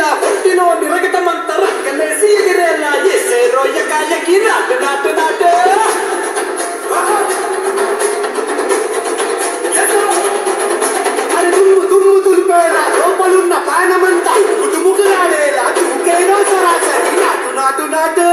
తిరిగేలా ఒట్టినో నిరగటమంతా రక్కలేసి ఎగిరేలా ఎసే రోయకాయకి నాటు నాటు నాటు అది దుమ్ము దుమ్ము దులిపేలా లోపలున్న పానమంతా ముటుముకులాడేలా దుఃఖేనో సరాసరి నాటు నాటు నాటు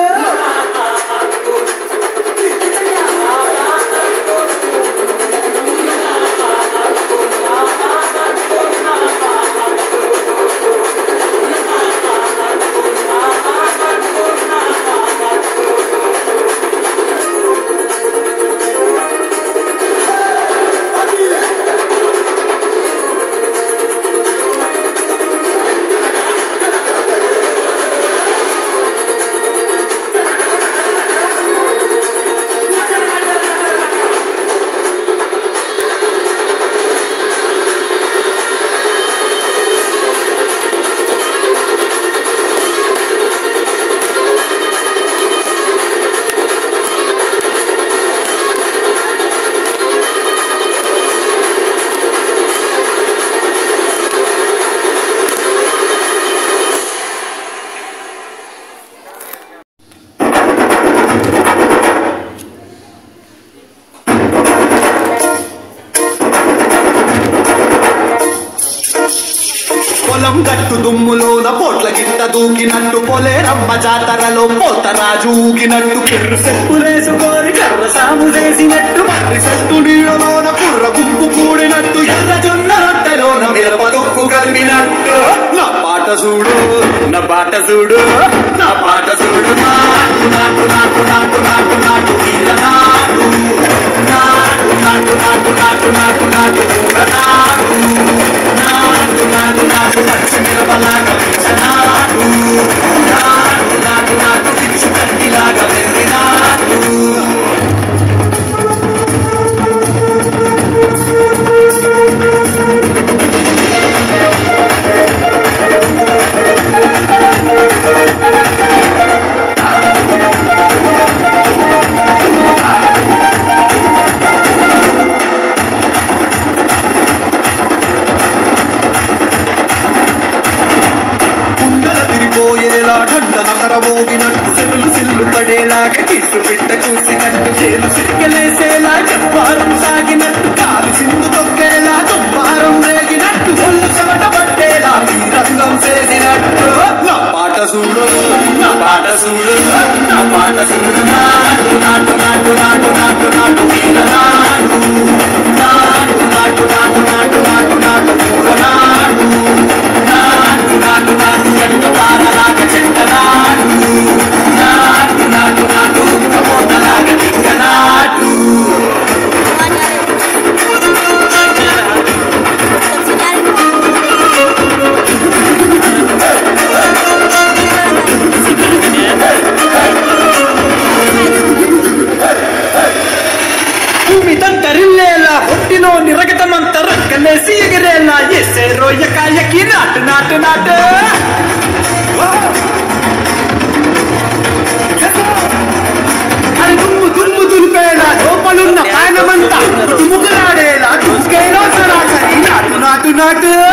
గట్టు దుమ్ములోన పోట్ల గిట్ట దూకినట్టు పొలేరమ్మ జాతరలో పోతరాజు ఊగినట్టు కిర్రు సెప్పులేసుకొని కర్ర సాము చేసినట్టు మర్రి సెట్టు నీడలోన కుర్ర గుంపు కూడినట్టు ఎర్ర జొన్న రొట్టెలోన మిరప దుక్కు కలిపినట్టు నా పాట చూడు నా పాట చూడు నా పాట చూడు నాటు నాటు నాటు నాటు నాటు నాటు వీర నాటు నాటు నాటు నాటు నాటు నాటు నాటు పూల నాటు నాటు నాటు నాటు పచ్చ మిరపలాగా నాటు నాటు నాటు నాటు పిచ్చు కంటిలాగా వెర్రి నాటు మోగినట్టు సిల్లు సిల్లు పడేలాగా కిసు పిట్ట చూసినట్టు చేలు సిరికెలేసేలా చెప్పారం సాగినట్టు కాలు సింధు తొక్కేలా తుమ్మారం రేగినట్టు ఒళ్ళు చెమట పట్టేలా రంగం చేసినట్టు నా పాట చూడు నా పాట చూడు నా పాట చూడు నాటు నాటు నాటు నాటు నాటు నాటు వీర నాటు నాటు నాటు నాటు నాటు నాటు నాటు పూల నాటు నాటు నాటు నాటు చెట్ట పారలాగా చెట్ట నాటు నాటు నాటు నాటు కబోతలాగా దిగ్గ నాటు భూమిదంతరిల్లేలా ఒట్టినో నిరగటమంత రక్కలేసి ఎగిరేలా ఎసే రోయకాయకి నాటు నాటు నాటు అది దుమ్ము దుమ్ము దులిపేలా లోపలున్న పానమంతా ముటుముకులాడేలా దుఃఖేనో సరాసరి నాటు నాటు నాటు